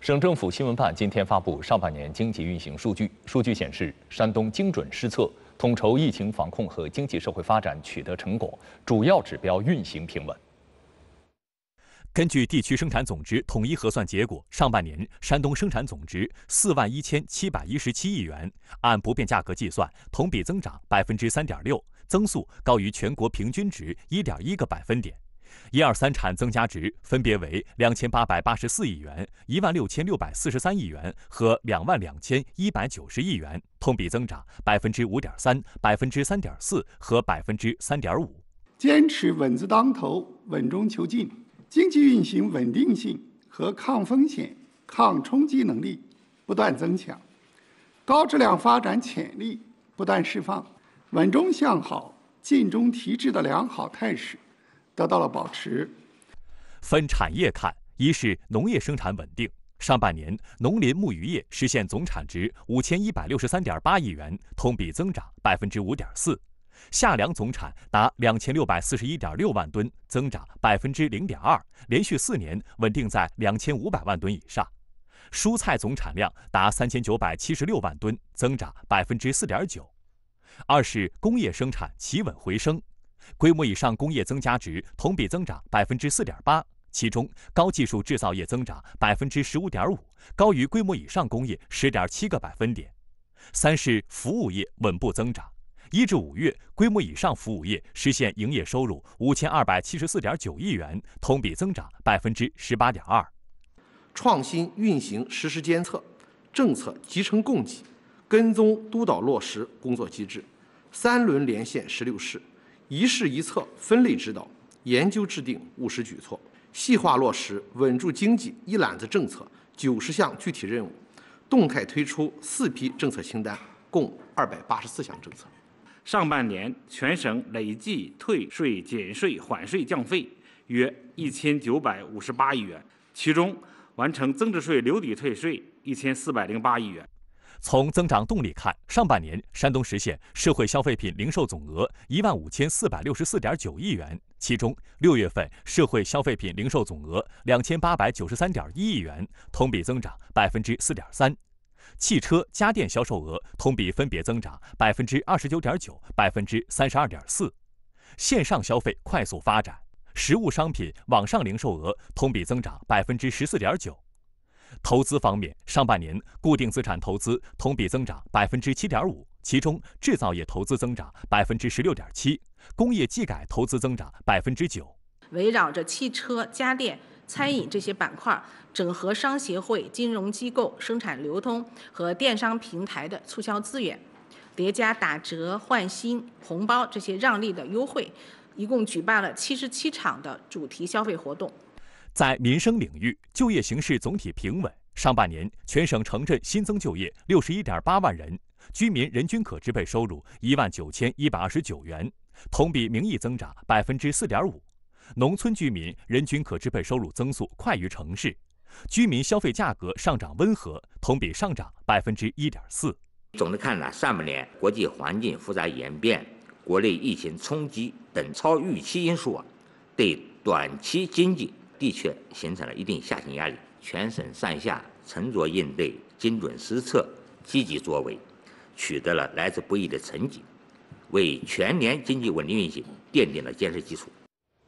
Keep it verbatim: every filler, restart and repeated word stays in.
省政府新闻办今天发布上半年经济运行数据。数据显示，山东精准施策，统筹疫情防控和经济社会发展取得成果，主要指标运行平稳。 根据地区生产总值统一核算结果，上半年山东生产总值四万一千七百一十七亿元，按不变价格计算，同比增长百分之三点六，增速高于全国平均值一点一个百分点。一二三产增加值分别为两千八百八十四亿元、一万六千六百四十三亿元和两万两千一百九十亿元，同比增长百分之五点三、百分之三点四和百分之三点五。 坚持稳字当头、稳中求进，经济运行稳定性和抗风险、抗冲击能力不断增强，高质量发展潜力不断释放，稳中向好、进中提质的良好态势得到了保持。 分产业看，一是农业生产稳定，上半年农林牧渔业实现总产值五千一百六十三点八亿元，同比增长百分之五点四；夏粮总产达两千六百四十一点六万吨，增长百分之零点二，连续四年稳定在两千五百万吨以上；蔬菜总产量达三千九百七十六万吨，增长百分之四点九。二是工业生产企稳回升。规模以上工业增加值同比增长百分之四点八，其中高技术制造业增长百分之十五点五，高于规模以上工业十点七个百分点。三是服务业稳步增长，一至五月规模以上服务业实现营业收入五千二百七十四点九亿元，同比增长百分之十八点二。 创新运行实时监测，政策集成供给，跟踪督导落实工作机制，三轮连线十六市。一市一策分类指导，研究制定务实举措，细化落实稳住经济一揽子政策九十项具体任务，动态推出四批政策清单，共二百八十四项政策。 上半年全省累计退税、减税、缓税、降费约一千九百五十八亿元，其中完成增值税留抵退税一千四百零八亿元。 从增长动力看，上半年山东实现社会消费品零售总额一万五千四百六十四点九亿元，其中六月份社会消费品零售总额两千八百九十三点一亿元，同比增长百分之四点三。汽车、家电销售额同比分别增长百分之二十九点九、百分之三十二点四。线上消费快速发展，实物商品网上零售额同比增长百分之十四点九。投资方面，上半年固定资产投资同比增长百分之七点五，其中制造业投资增长百分之十六点七，工业技改投资增长百分之九。 围绕着汽车、家电、餐饮这些板块，整合商协会、金融机构、生产流通和电商平台的促销资源，叠加打折、换新、红包这些让利的优惠，一共举办了七十七场的主题消费活动。 在民生领域，就业形势总体平稳。上半年，全省城镇新增就业六十一点八万人，居民人均可支配收入一万九千一百二十九元，同比名义增长百分之四点五。农村居民人均可支配收入增速快于城市，居民消费价格上涨温和，同比上涨百分之一点四。 总的看呢，上半年国际环境复杂演变、国内疫情冲击等超预期因素啊，对短期经济的确形成了一定下行压力，全省上下沉着应对、精准施策、积极作为，取得了来之不易的成绩，为全年经济稳定运行奠定了坚实基础。